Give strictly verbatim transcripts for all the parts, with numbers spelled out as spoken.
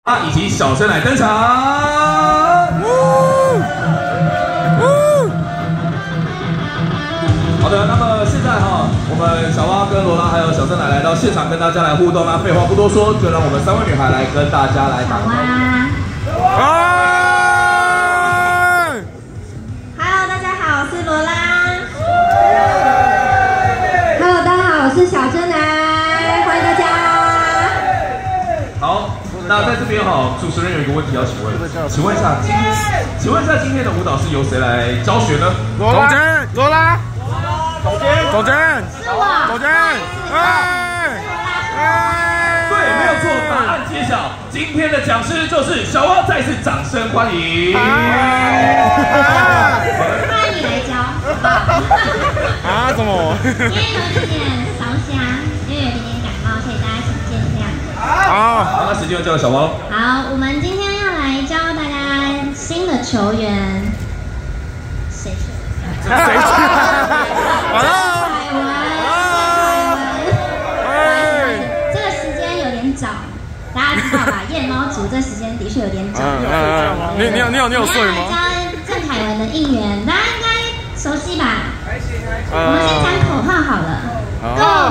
啊，以及小生来登场。好的，那么现在哈，我们小蛙跟罗拉还有小生来来到现场跟大家来互动。那废话不多说，就让我们三位女孩来跟大家来打。 好啊。Hello， 大家好，我是罗拉。Hello， 大家好，我是小生来，欢迎大家。 好。 那在这边哈，主持人有一个问题要请问，请问一下今，请问一下今天的舞蹈是由谁来教学呢？ 罗拉，罗拉，总监，总监， 是我， 总监，哎， 哎，对，没有错，答案揭晓，今天的讲师就是小蛙，再次掌声欢迎。 欢迎你来教。 啊？怎么？ 今天有一点烧香，因为有一点点感冒，所以大家请见谅。 好，好，那时间就交给小蛙。 好，我们今天要来教大家新的球员，谁去？ 谁去？ 郑凯文。哎，这个时间有点早，大家知道吧？夜猫族这时间的确有点早。 你你有你有你有睡吗？ 教郑凯文的应援，大家应该熟悉吧？我们先讲口号好了。Go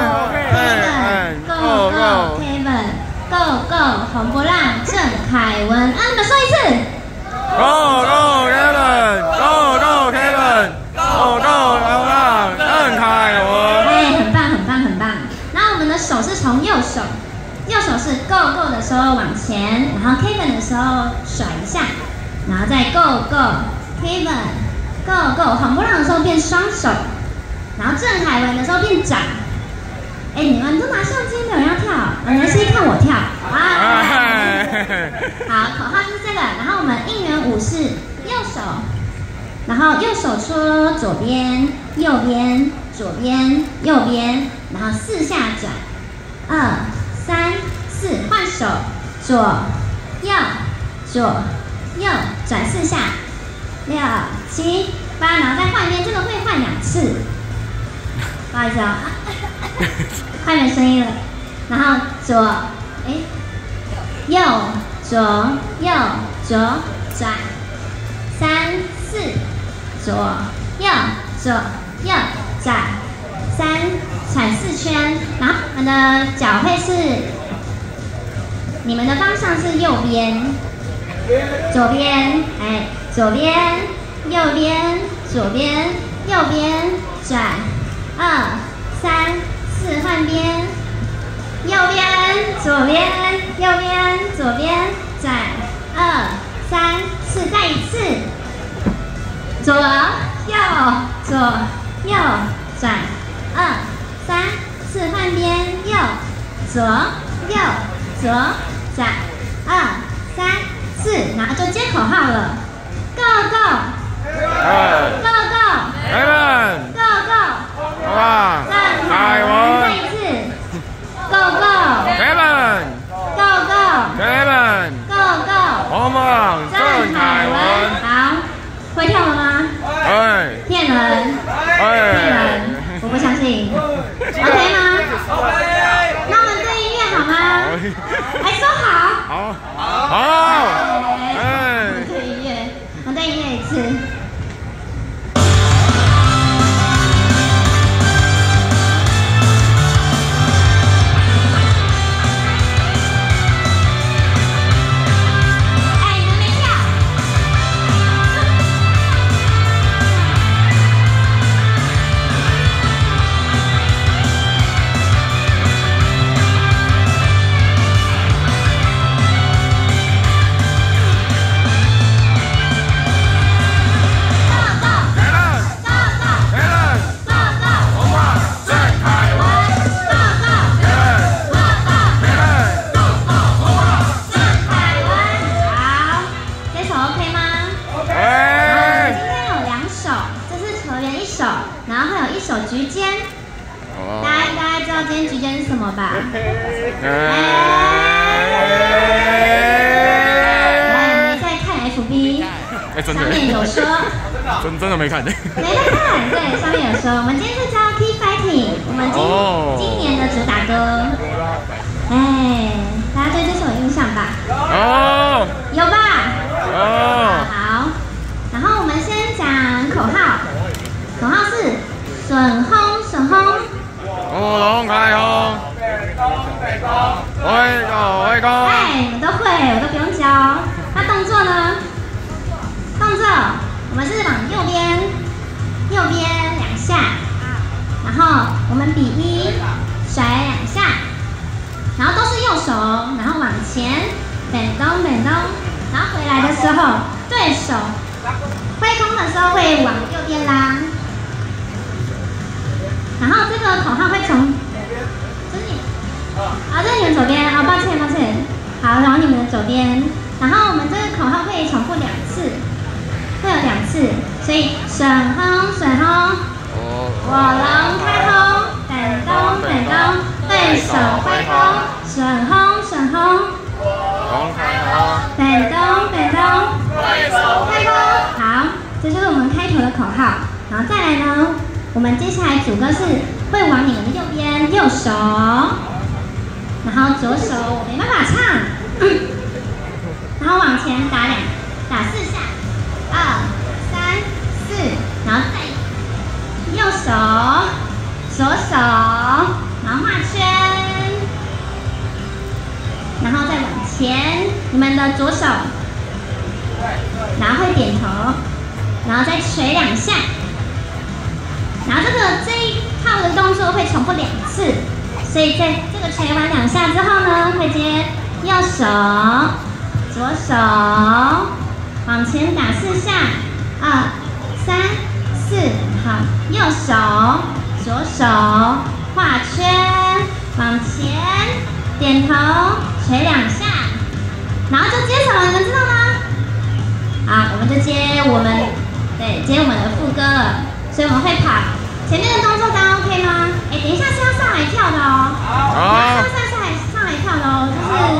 Go Go Kevin Go Go 红不让郑凯文，啊，你们说一次。 Go Go Kevin Go Go Kevin Go Go 红不让郑凯文。 哎，很棒很棒很棒。那我们的手是从右手，右手是 Go Go 的时候往前，然后 Kevin 的时候甩一下，然后再 Go Go Kevin Go Go 红不让的时候变双手，然后郑凯文的时候变掌。 哎，你们都拿相机，没有人要跳，没关系，看我跳啊！好，口号是这个，然后我们应援舞是右手，然后右手戳左边，右边，左边，右边，然后四下转，二三四，换手，左右左右转四下，六七八，然后再换一遍，这个会换两次，不好意思哦。 快没声音了，然后左，哎，右左右左转，三四，左右左右转，三转四圈，然后我们的脚会是，你们的方向是右边，左边，哎，左边，右边，左边，右边转，二三。 四换边，右边左边，右边左边转，二三四，再一次，左右左右转，二三四换边，右左右左转，二三四，然后就接口号了 ，Go Go Go Go Go Go， 哇！ 凯文，再一次 ，Go Go Kevin Go Go Kevin Go Go， 红不让郑凯文。 好，会跳了吗？ 哎， 骗人，骗人，我不相信。OK 吗？那我们对音乐好吗？来说好。好。好。哎，我们对音乐，我们对音乐一次。 局间，大家应该知道今天局间是什么吧？哎，没在看 F B， 上面有说， 真真的没看，没在看，对，上面有说，我们今天是教 Keep Fighting， 我们今今年的主打歌，哎，大家对这首有印象吧？ 你们都会，我都不用教。那动作呢？动作，我们是往右边，右边两下，然后我们比一，甩两下，然后都是右手，然后往前，本东本东，然后回来的时候，对手挥空的时候会往右边拉，然后这个口号会从，这是你，啊，这是你们左边，啊，抱歉抱歉，好，然后你们的左边，然后我们这个口号会重复两次。会有两次，所以顺风顺风，我龙开轰，本东本东，对手挥空，顺风顺风， 龙开轰， 本东本东，对手开空。好，这就是我们开头的口号。然后再来呢，我们接下来主歌是会往你们的右边右手，然后左手我没办法唱，然后往前打两打四下。二三四，然后再右手、左手，然后画圈，然后再往前，你们的左手，然后会点头，然后再捶两下，然后这个这一套的动作会重复两次，所以在这个捶完两下之后呢，会接右手、左手。往前打四下，二、三、四，好，右手、左手画圈，往前点头，捶两下，然后就接什么？你们知道吗？好，我们就接我们，对，接我们的副歌了。所以我们会跑前面的动作，大家 OK 吗？哎，等一下是要上来跳的哦，好，上上来上来跳的哦，就是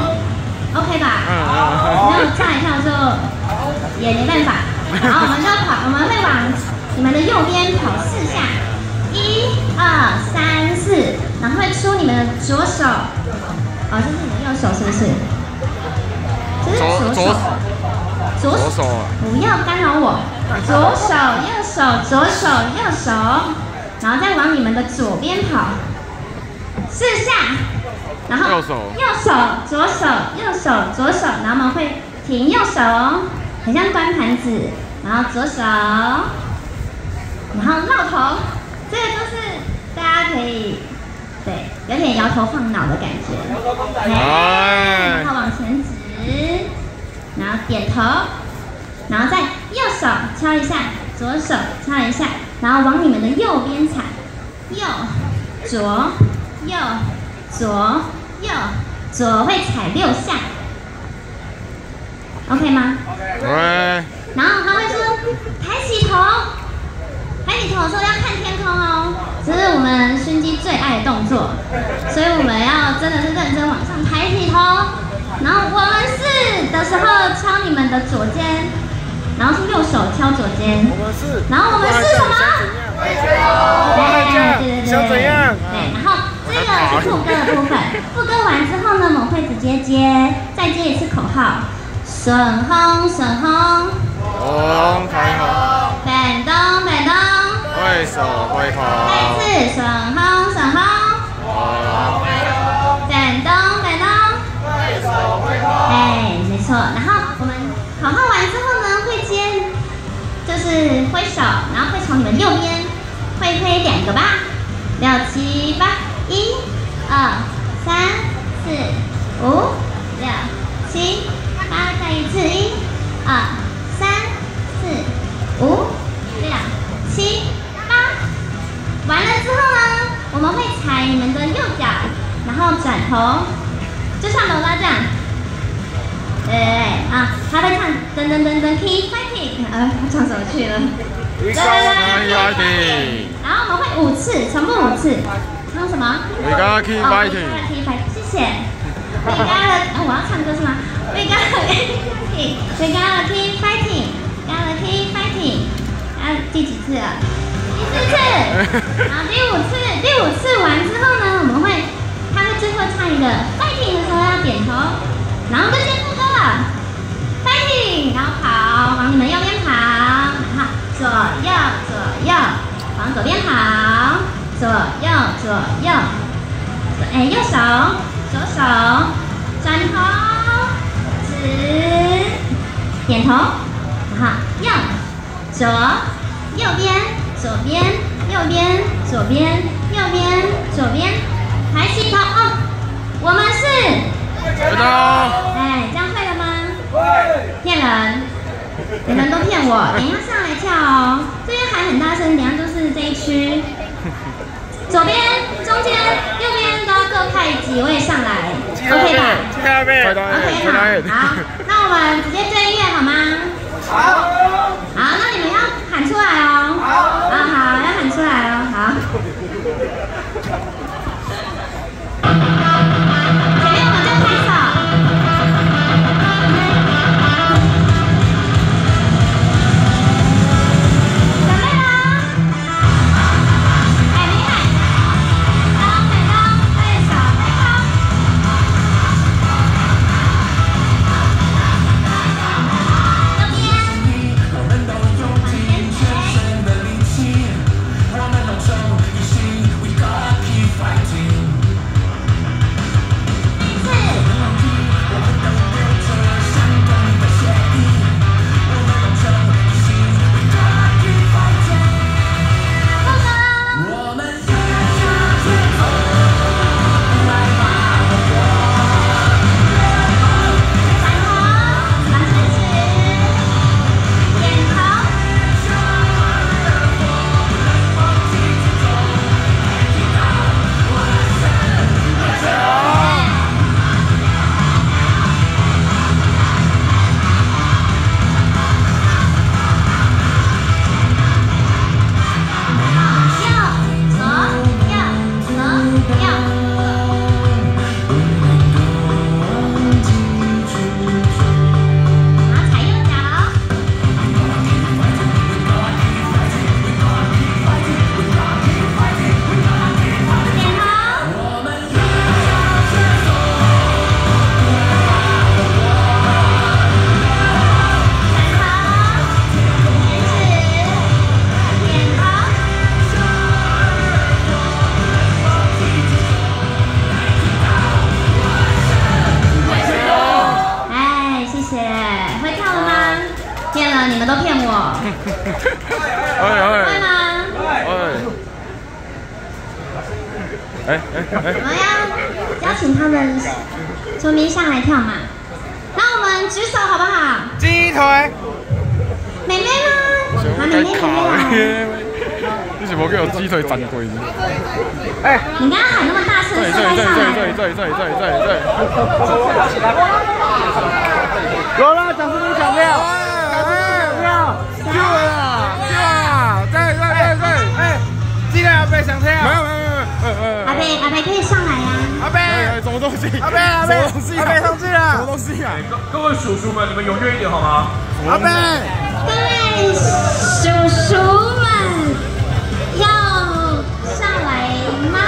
OK 吧？没有上来跳就。也没办法，然后我们就跑，我们会往你们的右边跑四下，一、二、三、四，然后会出你们的左手，哦，这是你的右手是不是？这是左手，左手，不要干扰我，左手、右手、左手、右手，然后再往你们的左边跑四下，然后右手、右手、左手、右手、左手，然后我们会停右手。很像端盘子，然后左手，然后绕头，这个就是大家可以，对，有点摇头晃脑的感觉。哎，然后往前指，然后点头，然后再右手敲一下，左手敲一下，然后往你们的右边踩，右、左、右、左、右、左会踩六下。OK 吗？ 对。 然后他会说抬起头，抬起头的时候要看天空哦，这是我们熏鸡最爱的动作，所以我们要真的是认真往上抬起头。然后我们是的时候敲你们的左肩，然后是右手敲左肩。我们是。然后我们是什么？对对对对对。对，然后这个是副歌的部分，副歌完之后呢，我们会直接接，再接一次口号。顺风顺风， 我龙开轰， 本东本东， 对手挥空。 再次顺风顺风， 我龙开轰， 本东本东，对手挥空。哎，没错。然后我们口号完之后呢，会接，就是挥手，然后会从你们右边会挥两个吧，六七八，一、二、三、四、五、六、七。八，再一次，一、二、三、四、五、六、七、八。完了之后呢，我们会踩你们的右脚，然后转头，就像罗拉这样。对对对，啊，他会唱噔噔噔噔 keep fighting， 呃，他唱什么去了？对对对 keep fighting。然后我们会五次，重复五次。唱什么 ？We gotta keep fighting。 keep fighting， 谢谢。We gotta， 我要唱歌是吗？ We gotta keep, we gotta keep fighting, gotta keep fighting。啊，第几次了？第四次。然后第五次，第五次完之后呢，我们会，他会最后唱一个 fighting 的时候要点头，然后就先副歌了 ，fighting， 然后跑，往你们右边跑，然后左右左右，往左边跑，左右左右，哎，右手，左手，转头。 点头，然后右左右边左边右边左边右边左边，抬起头哦，我们是， 知道。 哎，这样会了吗？会。骗人，你们都骗我，等一下上来跳哦，这边喊很大声，等一下就是这一区。左边、中间、右边都要各派几位上来 ，OK 吧 ？OK 好，好，那我们直接追音乐好吗？好。好，那你们要喊出来哦。好。啊好，要喊出来哦，好。前面我们就开手。你们都骗我，会吗？ 哎哎哎！ 我们要邀请他们球迷上来跳嘛？那我们举手好不好？ 鸡腿。 妹妹呢？啊，妹妹妹妹。 你是无叫我鸡腿斩鬼？哎！ 你刚刚喊那么大声，是在上来？ 对对对对对对对对！罗拉，掌声鼓掌没有？ 救啊！救啊！对对对对，哎，记得阿贝想跳。没有没有没有， 阿贝阿贝可以上来呀。 阿贝，什么东西？阿贝阿贝，什么东西？阿贝上去了。什么东西啊？ 各位叔叔们，你们踊跃一点好吗？ 阿贝， 各位叔叔们要上来吗？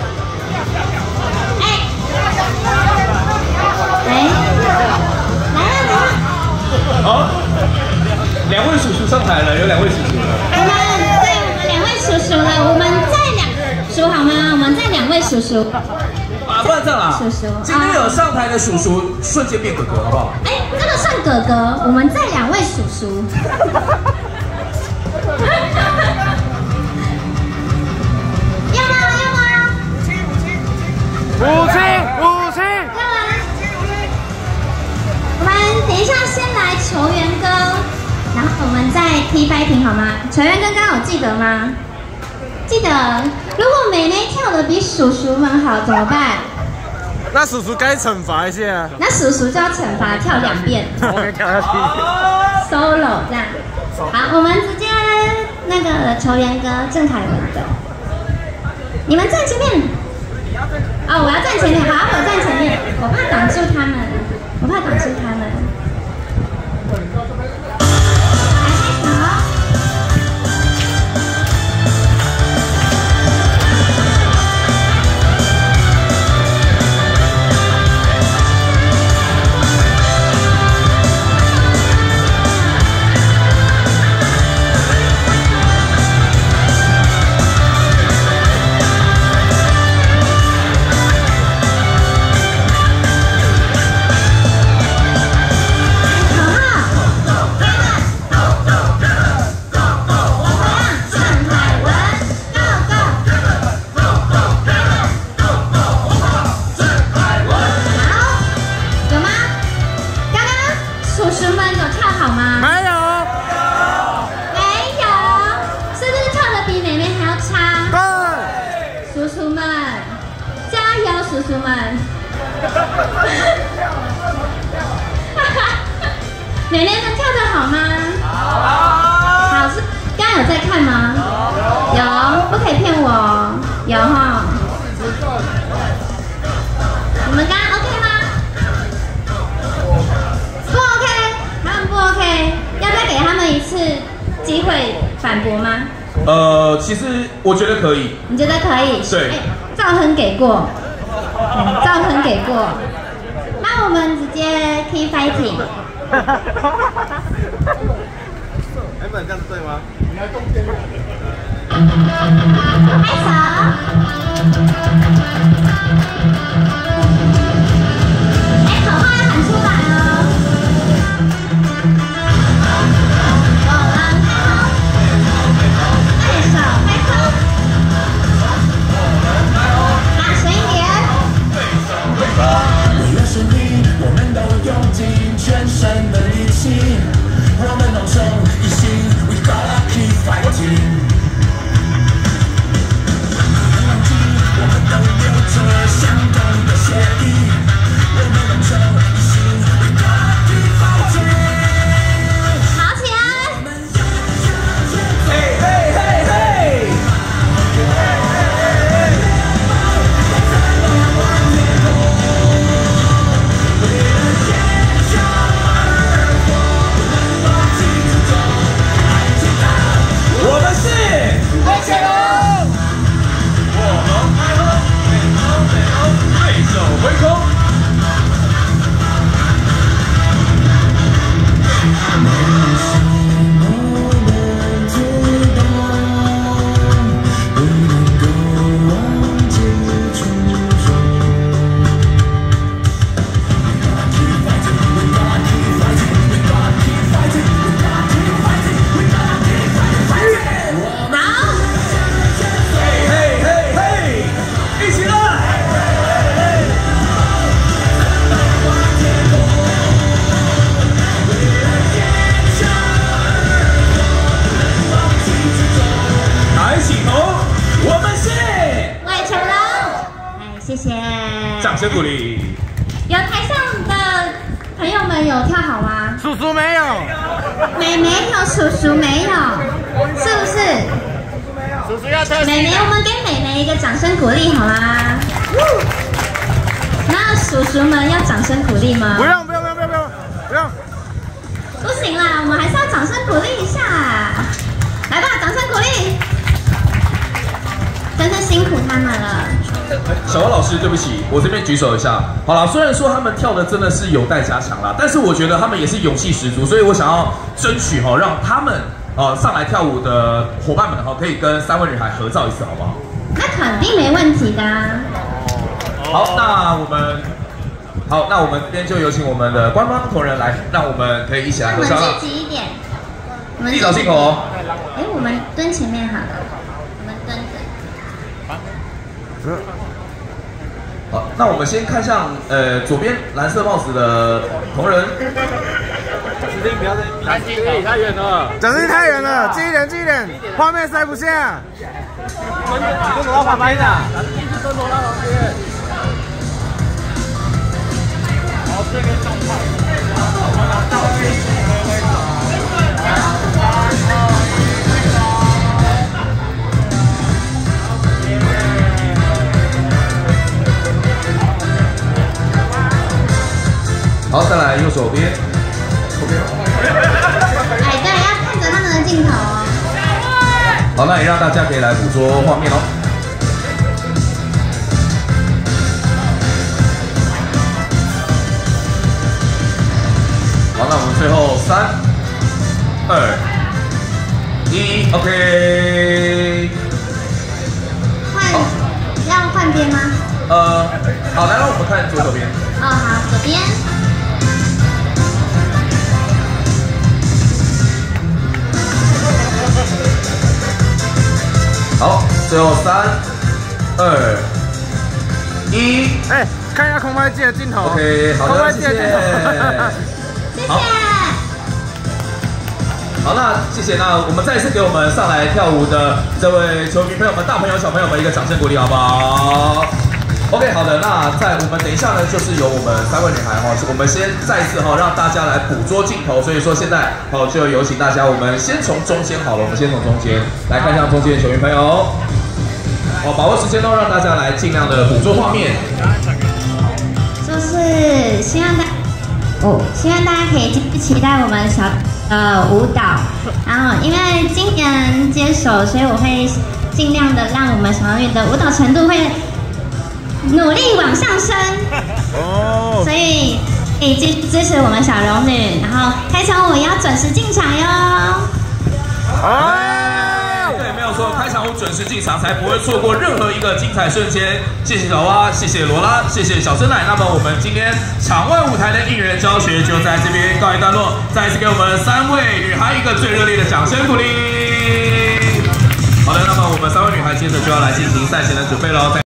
哎，哎，来了来了。 好。 两位叔叔上台了，有两位叔叔了。 我们对，我们两位叔叔了，我们再两叔好吗？我们再两位叔叔。 啊，不然这样啦， 叔叔， 今天有上台的叔叔瞬间变哥哥，好不好？ 哎，这个算哥哥，我们再两位叔叔。要吗？要吗？ 五七五七。 要吗？我们等一下先来球员歌。 然后我们再踢掰平好吗？球员刚刚有记得吗？记得。如果妹妹跳的比叔叔们好怎么办？ 那叔叔该惩罚一下。 那叔叔就要惩罚跳两遍。 我跳下去。 solo 这样。好，我们直接那个球员歌郑凯文的。你们站前面。哦，我要站前面。好，我站前面，我怕挡住他们，我怕挡住他们。 口号。 好吗？ 没有， 没有，是不是跳的比妹妹还要差？ 对， 叔叔们，加油，叔叔们！妹妹们跳的好吗？好，是刚刚有在看吗？有，不可以骗我，有哈。你们刚刚 OK 吗？不 OK， 他们不 OK， 要再给他们一次机会反驳吗？ 呃，其实我觉得可以。 你觉得可以？ 对。 哎，赵亨给过，嗯，赵亨给过。那我们直接 keep fighting。 哎，不能这样子对吗？你要中间。 拍手。哎，口号要喊出来哦。我们开手，开手。大声一点。 为了胜利，我们都用尽全身的力气。我们同手一心 ，We gotta keep fighting。我们都有着相同的协议，我们同手一心 ，We gotta keep fighting。 好起来！ 嘿嘿嘿嘿！我们是灰潜龙，我龙开轰，美龙美龙，对手挥空。 谢谢， 掌声鼓励。 有台上的朋友们有跳好吗？ 叔叔没有， 妹妹有，叔叔没有，是不是？ 叔叔要特妹妹，我们给妹妹一个掌声鼓励好吗？那叔叔们要掌声鼓励吗？ 不用不用不用不用不用不用， 不行啦，我们还是要掌声鼓励一下。来吧，掌声鼓励，真是辛苦他们了。 小汪老师，对不起，我这边举手一下。好了，虽然说他们跳的真的是有待加强啦，但是我觉得他们也是勇气十足，所以我想要争取哈，让他们呃上来跳舞的伙伴们哈，可以跟三位女孩合照一次，好不好？ 那肯定没问题的、啊。 好，那我们好，那我们这边就有请我们的官方同仁来，让我们可以一起来合照了。 我们积极一点，我们地找进口哦。 哎，我们蹲前面好了，我们蹲着。 好，那我们先看向呃左边蓝色帽子的同仁。 指定不要再太近了，太远了，指定太远了，近一点，近一点，画面塞不下。你都走到旁边的，一直都走到旁边。好，这边动态。 好，再来右手边，右边。 哎，对，要看着他们的镜头哦。 好，那也让大家可以来捕捉画面哦。好，那我们最后三、二、一 ，OK。 换，要换边吗？ 呃，好，来，让我们看左手边。 哦，好，左边。 好，最后三、二、一。 哎，看一下空拍机的镜头。 OK， 好的，谢谢。 谢谢。 好，那谢谢。那我们再一次给我们上来跳舞的这位球迷朋友们、大朋友、小朋友们一个掌声鼓励，好不好 ？OK， 好的。那在我们等一下呢，就是由我们三位女孩哈，我们先再次哈让大家来捕捉镜头。所以说现在好就有请大家，我们先从中间好了，我们先从中间来看一下中间的球迷朋友。好，把握时间哦，让大家来尽量的捕捉画面。 就是希望大哦，希望大家可以继续期待我们小呃舞蹈。然后因为今年接手，所以我会尽量的让我们小龙女的舞蹈程度会努力往上升。哦。所以可以支支持我们小龙女，然后开场舞也要准时进场哟。 啊！对，没有错，开场舞准时进场，才不会错过任何一个精彩瞬间。谢谢小蛙，谢谢罗拉，谢谢小真奶。那么我们今天场外舞台的应援教学就在这边告一段落。再一次给我们三位女孩一个最热烈的掌声鼓励。好的，那么我们三位女孩接着就要来进行赛前的准备喽。